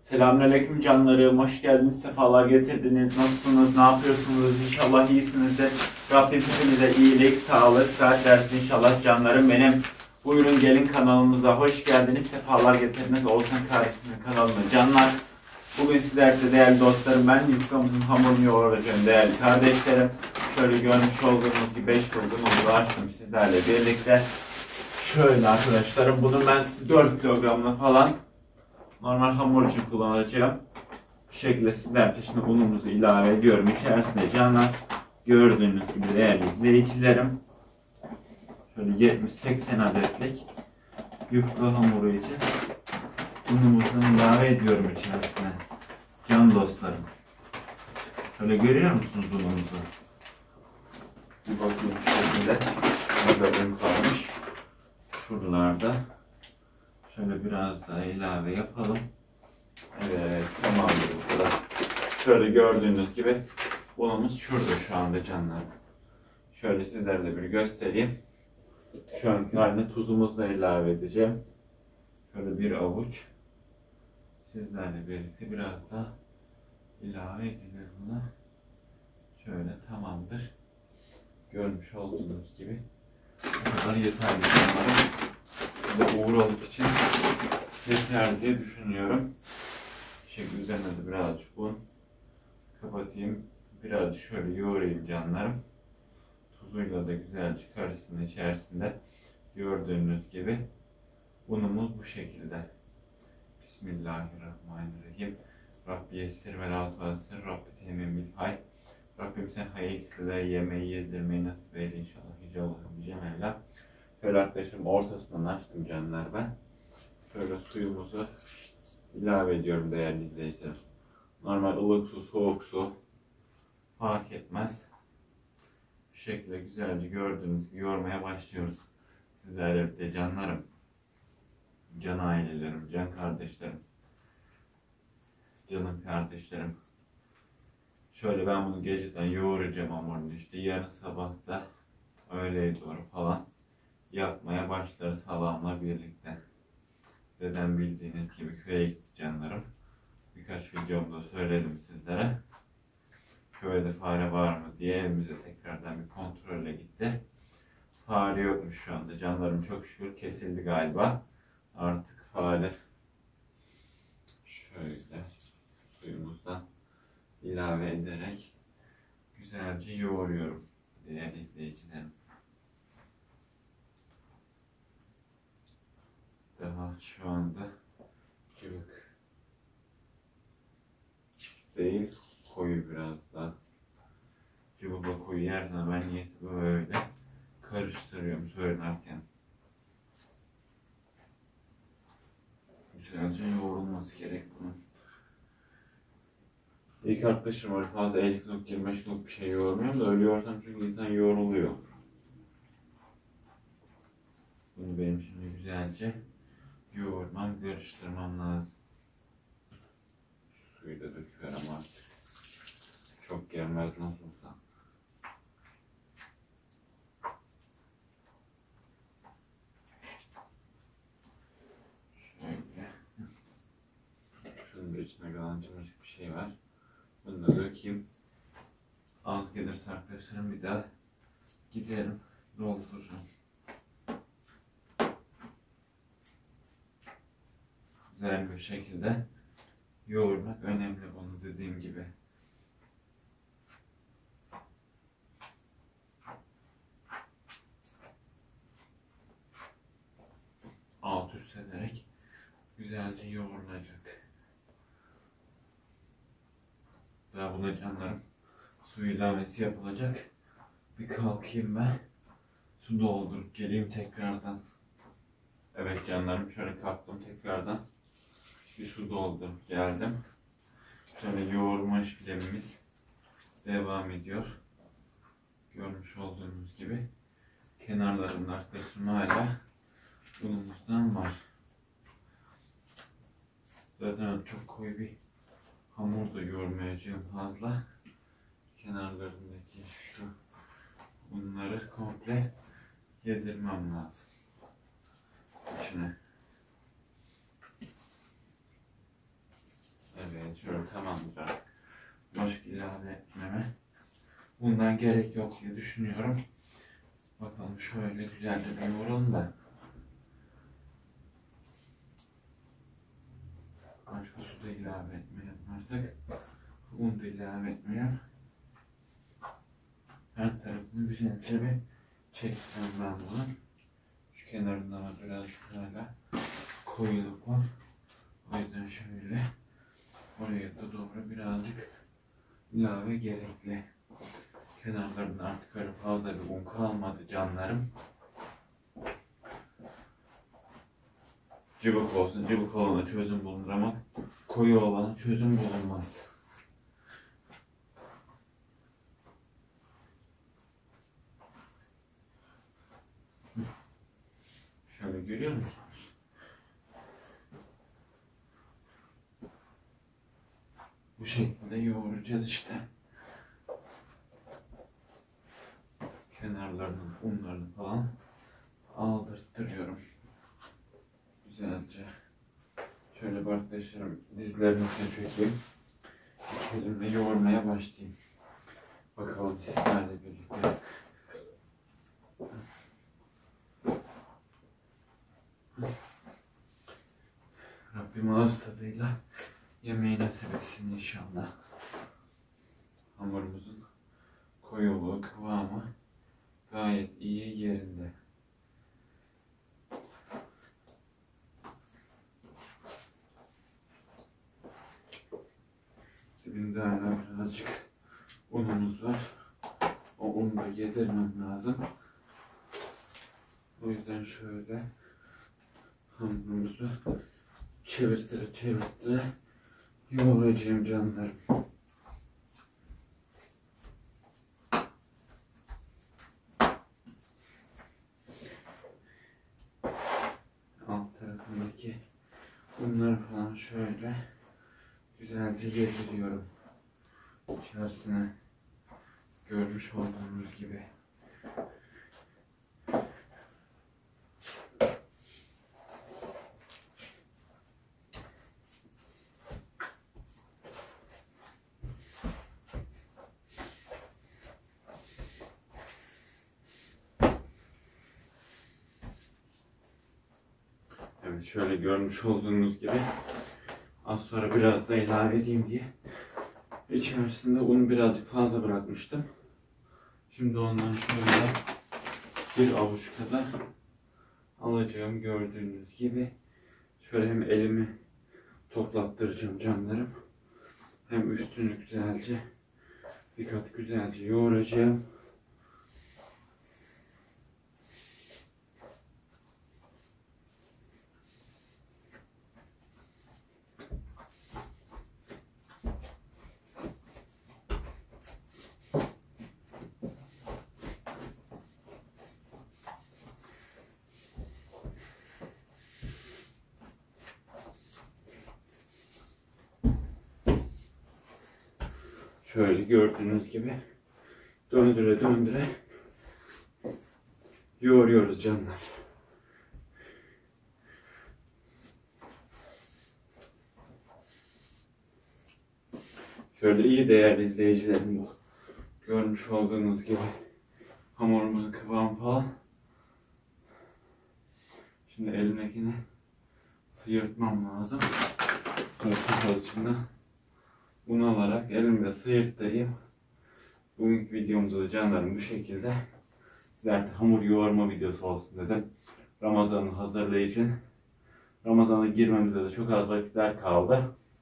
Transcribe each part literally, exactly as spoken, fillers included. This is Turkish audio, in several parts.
Selamünaleyküm canlarım, hoş geldiniz, sefalar getirdiniz. Nasılsınız, ne yapıyorsunuz? İnşallah iyisinizdir. Rabbim hepinize iyilik, sağlık, sıhhat versin inşallah canlarım benim. Buyurun gelin kanalımıza hoş geldiniz, sefalar getirdiniz. Oğuzhan Kardeşim'in kanalına canlar. Bugün sizlerle değerli dostlarım, ben yufkamızın hamurunu yoğuracağım değerli kardeşlerim. Şöyle görmüş olduğunuz gibi beş bulgurumuzu açtım sizlerle birlikte. Şöyle arkadaşlarım, bunu ben dört kilogramla falan normal hamur için kullanacağım. Bu şekilde sizler de şimdi unumuzu ilave ediyorum içerisinde canlar. Gördüğünüz gibi değerli izleyicilerim. Şöyle yetmiş seksen adetlik yufka hamuru için unumuzu ilave ediyorum içerisine. Can dostlarım. Şöyle görüyor musunuz unumuzu? Bir bakayım şu şekilde. Burada un kalmış. Şuralarda. Şöyle biraz daha ilave yapalım. Evet, tamamdır bu kadar. Şöyle gördüğünüz gibi unumuz şurada şu anda canlar. Şöyle sizlere de bir göstereyim. Şu anki haline tuzumuzu da ilave edeceğim. Şöyle bir avuç. Sizlerle birlikte biraz daha ilave edilir buna. Şöyle tamamdır. Görmüş olduğunuz gibi bu kadar yeterli canlarım. Şimdi uğralık için yeter diye düşünüyorum. Şekil üzerine de birazcık un kapatayım. Birazcık şöyle yoğurayım canlarım. Tuzuyla da güzelce karışsın içerisinde. Gördüğünüz gibi unumuz bu şekilde. Bismillahirrahmanirrahim. Rabbi yessir ve la tuassir. Rabbi temin bil hay. Rabbim sen hayırlısıyla yemeği yedirmeyi nasip eyle inşallah. Yüce Allah'ım Yüce Mevla. Şöyle arkadaşlarım ortasından açtım canlar ben. Şöyle suyumuzu ilave ediyorum değerli izleyiciler. Normal ılık su, soğuk su fark etmez. Bu şekilde güzelce gördüğünüz gibi yoğurmaya başlıyoruz. Sizlerle birlikte canlarım. Can ailelerim, can kardeşlerim. Canım kardeşlerim. Şöyle ben bunu geceden yoğuracağım hamurunu işte yarın sabah da öğleye doğru falan yapmaya başlarız halamla birlikte. Dedem bildiğiniz gibi köye gitti canlarım. Birkaç videomda söyledim sizlere. Köyde fare var mı diye evimize tekrardan bir kontrole gitti. Fare yokmuş şu anda canlarım, çok şükür kesildi galiba. Artık fare. Şöyle suyumuzdan ilave ederek güzelce yoğuruyorum değerli izleyicilerim. Daha şu anda cıvık değil, koyu biraz daha. Cıvıkla koyu yerden ben niyeyse böyle karıştırıyorum söylerken. Güzelce yoğrulması gerek bunun. İlk arkadaşım öyle fazla elli kiloluk yirmi beş kiloluk bir şey yoğurmuyorum da öyle yoğursam çünkü insan yoruluyor. Bunu benim şimdi güzelce yoğurmam, karıştırmam lazım. Şu suyu da döküyorum artık. Çok gelmez nasıl olsa. Şöyle. Şunun da içine kalan cıvıcık bir şey var. Bunu da dökeyim. Az gelirse arkadaşlarım bir daha giderim, doldururum. Güzel bir şekilde yoğurmak önemli, onu dediğim gibi. Alt üst ederek güzelce yoğrulacak. Daha buna canlarım su ilavesi yapılacak. Bir kalkayım ben. Su doldurup geleyim tekrardan. Evet canlarım, şöyle kalktım tekrardan. Bir su doldurup geldim. Şöyle yoğurma işlemimiz devam ediyor. Görmüş olduğunuz gibi kenarlarında arkadaşım hala unumuzdan var. Zaten çok koyu bir hamur da yoğurmayacağım fazla. Kenarlarındaki şu unları komple yedirmem lazım içine. şöyle tamamdır artık. Başka ilave etmeme. Bundan gerek yok diye düşünüyorum. Bakalım şöyle güzelce bir yoğuralım da. Başka su da ilave etmeyelim artık. Un da ilave etmeyelim. Her tarafını güzelce bir çekeceğim ben bunu. Şu kenarından biraz hala koyuluk var. O yüzden şöyle oraya da doğru birazcık ilave gerekli. Kenarlarında artık öyle fazla bir un kalmadı canlarım. Cıvık olsun, cıvık olana çözüm bulunur ama koyu olana çözüm bulunmaz. Şöyle görüyor musunuz? Bu şekilde yoğuracağız işte. Kenarlarının unlarını falan aldırttırıyorum. Güzelce. Şöyle bir arkadaşlarım dizlerimi çekeyim. Elimle yoğurmaya başlayayım. Bakalım sizlerle birlikte. Rabbim ağız tadıyla yemeği nasip etsin inşallah. Hamurumuzun koyuluğu, kıvamı gayet iyi yerinde. Dibinde hala birazcık unumuz var. O unu da yedirmem lazım. O yüzden şöyle hamurumuzu çevirtire çevirtire yoğuracağım canlarım. Alt tarafındaki unları falan şöyle güzelce yediriyorum. İçerisine görmüş olduğunuz gibi. Evet, şöyle görmüş olduğunuz gibi az sonra biraz da ilave edeyim diye içerisinde un birazcık fazla bırakmıştım. Şimdi ondan şöyle bir avuç kadar alacağım gördüğünüz gibi. Şöyle hem elimi toplattıracağım canlarım. Hem üstünü güzelce bir kat güzelce yoğuracağım. Şöyle gördüğünüz gibi döndüre döndüre yoğuruyoruz canlar. Şöyle iyi değerli izleyicilerim, bu görmüş olduğunuz gibi hamurumuzun kıvamı falan. Şimdi elimdekini sıyırtmam lazım. Çok içinde un alarak elimde sıyırttırayım. Bugünkü videomuzda da canlarım bu şekilde. Sizler de hamur yoğurma videosu olsun dedim. Ramazan'ın hazırlığı için. Ramazan'a girmemize de çok az vakitler kaldı.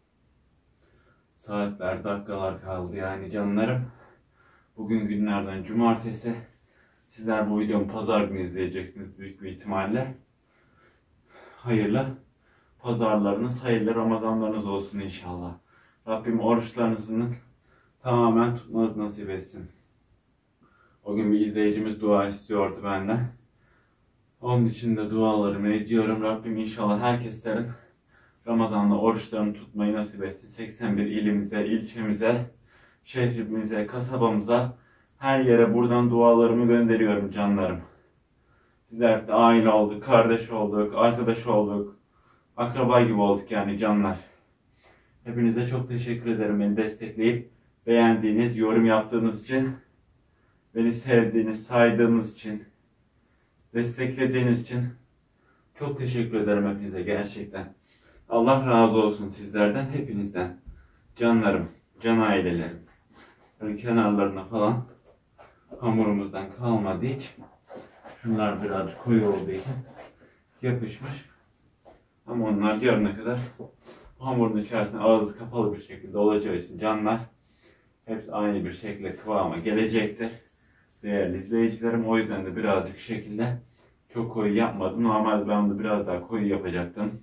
Saatler, dakikalar kaldı yani canlarım. Bugün günlerden cumartesi. Sizler bu videomu pazar günü izleyeceksiniz büyük bir ihtimalle. Hayırlı pazarlarınız, hayırlı Ramazanlarınız olsun inşallah. Rabbim oruçlarınızın tamamen tutmanızı nasip etsin. O gün bir izleyicimiz dua istiyordu benden. Onun için de dualarımı ediyorum. Rabbim inşallah herkeslerin Ramazan'da oruçlarını tutmayı nasip etsin. seksen bir ilimize, ilçemize, şehrimize, kasabamıza, her yere buradan dualarımı gönderiyorum canlarım. Sizler de aile olduk, kardeş olduk, arkadaş olduk, akraba gibi olduk yani canlar. Hepinize çok teşekkür ederim beni destekleyip beğendiğiniz, yorum yaptığınız için, beni sevdiğiniz, saydığınız için, desteklediğiniz için çok teşekkür ederim hepinize gerçekten. Allah razı olsun sizlerden, hepinizden. Canlarım, can ailelerim. Böyle kenarlarına falan hamurumuzdan kalmadı hiç. Şunlar birazcık koyu olduğu için yapışmış. Ama onlar yarına kadar hamurun içerisinde ağzı kapalı bir şekilde olacağı için canlar hepsi aynı bir şekilde kıvama gelecektir. Değerli izleyicilerim, o yüzden de birazcık şekilde çok koyu yapmadım. Normalde ben bunu biraz daha koyu yapacaktım.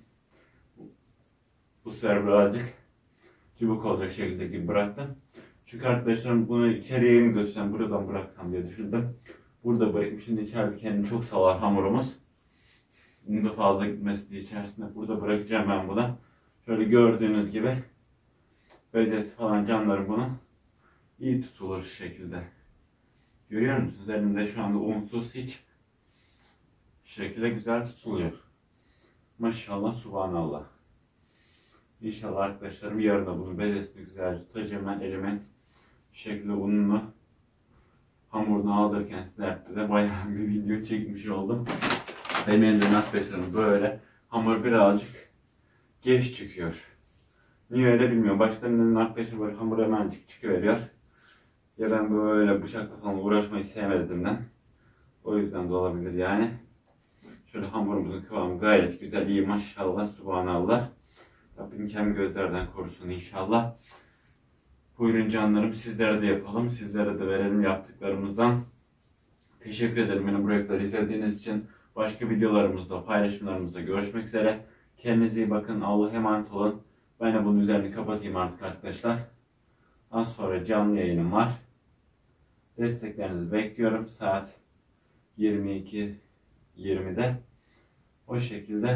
Bu sefer birazcık çubuk olacak şekilde gibi bıraktım. Çünkü arkadaşlarım bunu içeriye mi götürsem, buradan bıraksam diye düşündüm. Burada bırakayım. Şimdi içeride kendini çok salar hamurumuz. Bunun da fazla gitmesi diye içerisinde burada bırakacağım ben bunu. Şöyle gördüğünüz gibi bezesi falan canlarım bunu iyi tutulur şu şekilde. Görüyor musunuz? Elimde şu anda unsuz hiç şu şekilde güzel tutuluyor. Maşallah, subhanallah. İnşallah arkadaşlarım yarın da bunu bezesini güzelce tutacağım ben elimin şu şekilde ununu hamurunu aldırken sizlerle de bayağı bir video çekmiş oldum. Benim elimden arkadaşlarım böyle hamur birazcık geç çıkıyor. Niye öyle bilmiyorum. Başlarından arkadaşlar böyle hamur hemencik çıkıveriyor. Ya ben böyle bıçakla falan uğraşmayı sevmediğimden. O yüzden de olabilir yani. Şöyle hamurumuzun kıvamı gayet güzel, iyi maşallah, subhanallah. Rabbim kem gözlerden korusun inşallah. Buyurun canlarım, sizlere de yapalım. Sizlere de verelim yaptıklarımızdan. Teşekkür ederim beni bu reklamları izlediğiniz için. Başka videolarımızda, paylaşımlarımızda görüşmek üzere. Kendinize iyi bakın. Allah'a emanet olun. Ben de bunun üzerini kapatayım artık arkadaşlar. Az sonra canlı yayınım var. Desteklerinizi bekliyorum. Saat yirmi iki yirmide. O şekilde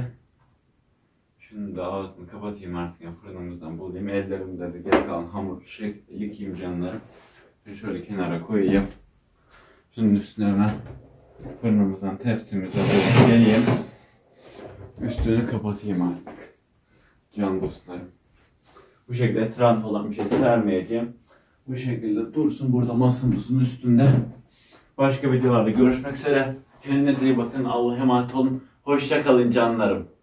şunu da ağzını kapatayım artık. Yani fırınımızdan bulayım. Ellerimde de geri kalan hamur şekilde yıkayayım canlarım. Şöyle kenara koyayım. Şunun üstüne hemen fırınımızdan tepsimize alıp geleyim. Üstünü kapatayım artık. Can dostlarım. Bu şekilde etrafı olan bir şey sermeyeceğim. Bu şekilde dursun burada masamızın üstünde. Başka videolarda görüşmek üzere. Kendinize iyi bakın. Allah'a emanet olun. Hoşça kalın canlarım.